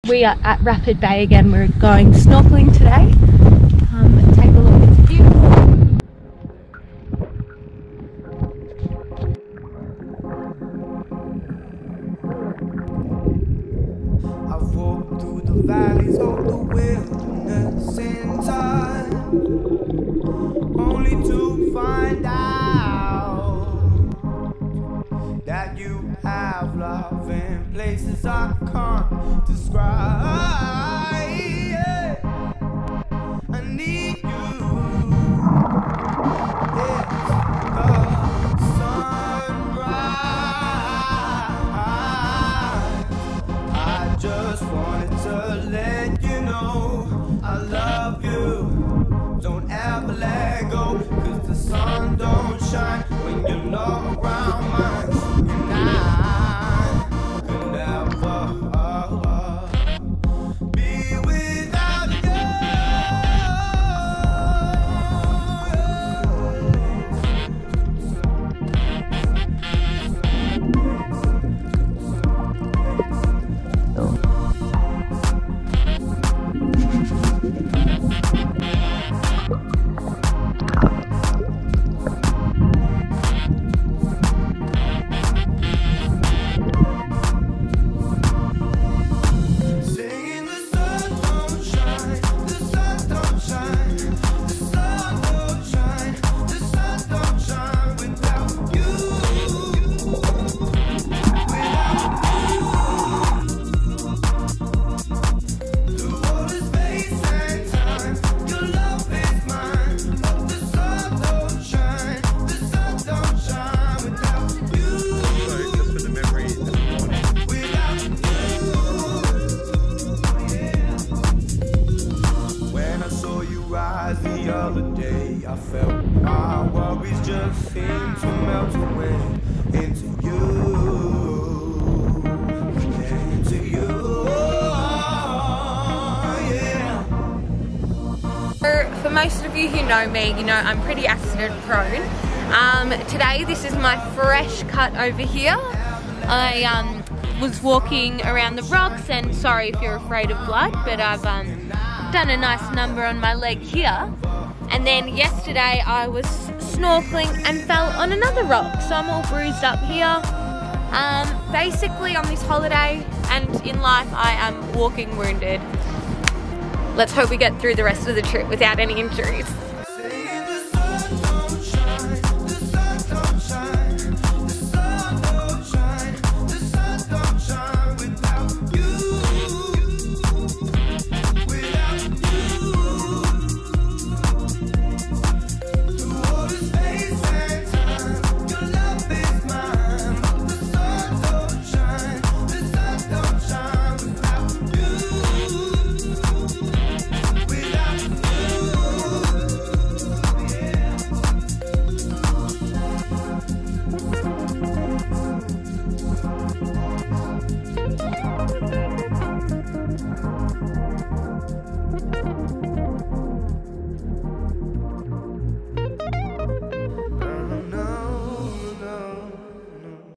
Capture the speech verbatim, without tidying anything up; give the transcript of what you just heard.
We are at Rapid Bay again. We're going snorkeling today. Um, take a look, it's beautiful. I've walked through the valleys of the wilderness in time, only to find out that you have love in places I can't describe. Yeah. I need you. It's the sunrise. I just wanted to let you know I love you. Don't ever let go, 'cause the sun don't shine when you're not around mine. And I could never be without you. The other day I felt my worries just seem to melt away into you, into you, yeah. For, for most of you who know me, you know I'm pretty accident prone. Um, today this is my fresh cut over here. I um, was walking around the rocks, and sorry if you're afraid of blood, but I've um, done a nice number on my leg here. And then yesterday I was snorkeling and fell on another rock, so I'm all bruised up here. Um, basically on this holiday and in life I am walking wounded. Let's hope we get through the rest of the trip without any injuries.